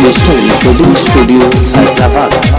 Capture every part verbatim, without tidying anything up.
Digital recording studio Faizabad.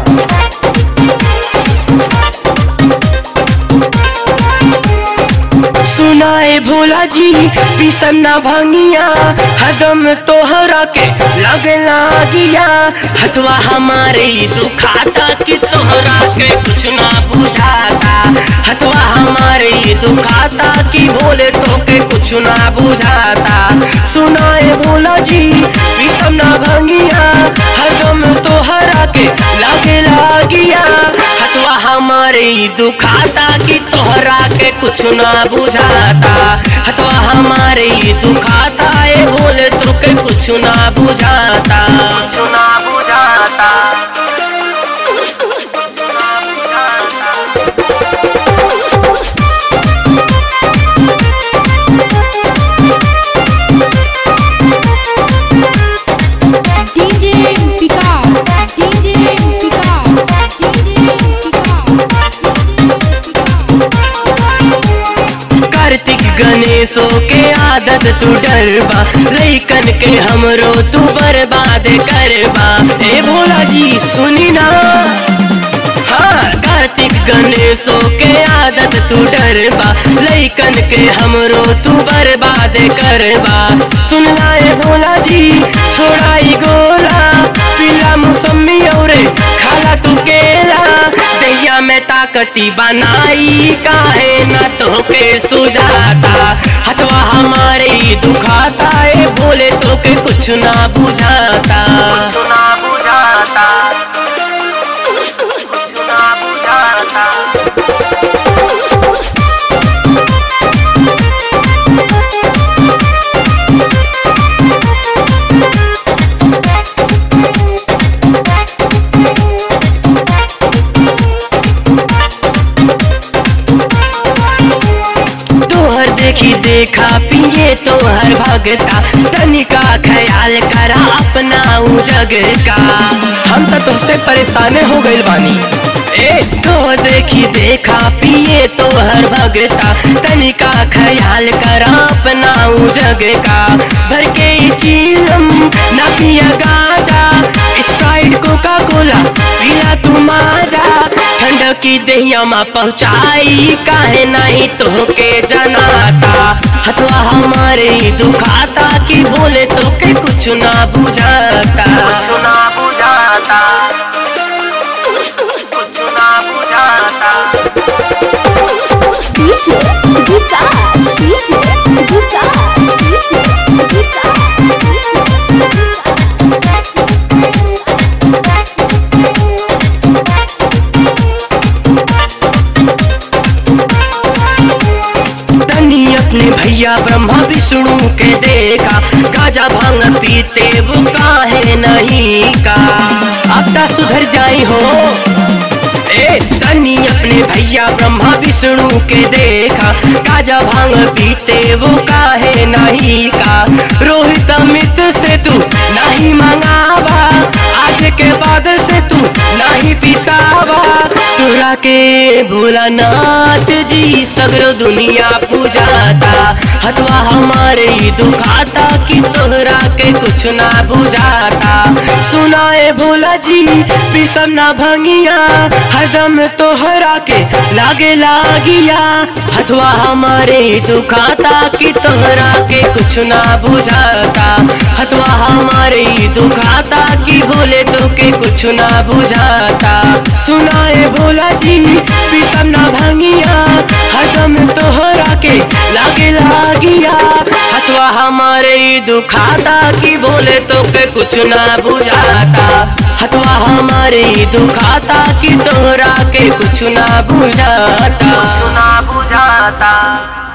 सुनाए भोला जी पीसन ना भांगिया हदम तोहरा के लगे लागिया हथवा हमारे दुखाता कि तोहरा के कुछ ना बुझाता हथवा हमारे दुखाता कि बोले तो के कुछ ना बुझाता। सुनाए भोला जी पीसन ना भांगिया हदम तोहरा के लगे लागिया हथवा हमारे दुखाता कि तोहरा के कुछ ना बुझाता हथवा हमारे दुखाता ए बोले तो के कुछ ना बुझाता कुछ ना बुझाता। DJ Vikas DJ Vikas DJ Kartik गणेशों के आदत तू डरबा लइकन के हमरो तू बर्बाद करबा। ए भोला जी सुनी ना हाँ कार्तिक गणेशों के आदत तू डरबा लइकन के हमरो तू बर्बाद करबा। सुन लाए भोला जी छोड़ाई गोला पीला मौसमी और खाला तू केला दैया में ताकती बनाई काहे न तो के सुझाता हथवा हमारे दुखाता ए बोले तो के कुछ ना बुझाता कुछ ना बुझाता कुछ ना बुझाता। देखी देखा पिए तो हर भगता तनिका ख्याल करा अपना जग का हम तो तुझसे परेशान हो गइल बानी। ए तो देखी देखा पिए तो हर भगता तनिका ख्याल करा अपना जग का भर के चीलम ना पिया गाजा स्प्राइट कोका कोला पिला तू माजा ठंड की दहिया में पहुँचाई काहे नहीं तो के जनाता हथवा हमारे दुखाता कि बोले तो के कुछ ना बुझाता कुछ ना बुझाता कुछ ना बुझाता। DJ Vikas DJ Vikas DJ Vikas अपने भैया ब्रह्मा विष्णु के देखा गाजा भांग पीते वो काहे नहीं का अब ता सुधर जाई हो। ए तनी अपने भैया ब्रह्मा विष्णु के देखा गाजा भांग पीते वो काहे नहीं का रोहित अमित से तू नहीं मंगावा आज के बाद से तू नहीं पिसावा तोरा के भोलानाथ जी सगरो दुनिया पूजाता हथवा हमारे दुखाता कि तोहरा के कुछ ना बुझाता। सुनाए भोला जी पिसम ना भंगिया हरदम तोहरा के लागे लागिया हथवा हमारे दुखाता कि तोहरा के कुछ ना बुझाता हथवा हमारे दुखाता कि बोले तो के कुछ ना बुझाता। सुनाए भोला जी पिसम ना भंगिया हरदम तोहरा के लागे लागिया हथवा हमारे दुखाता कि बोले तो के कुछ ना बुझाता हथवा हमारे दुखाता कि तोहरा के कुछ ना बुझाता कुछ ना बुझाता।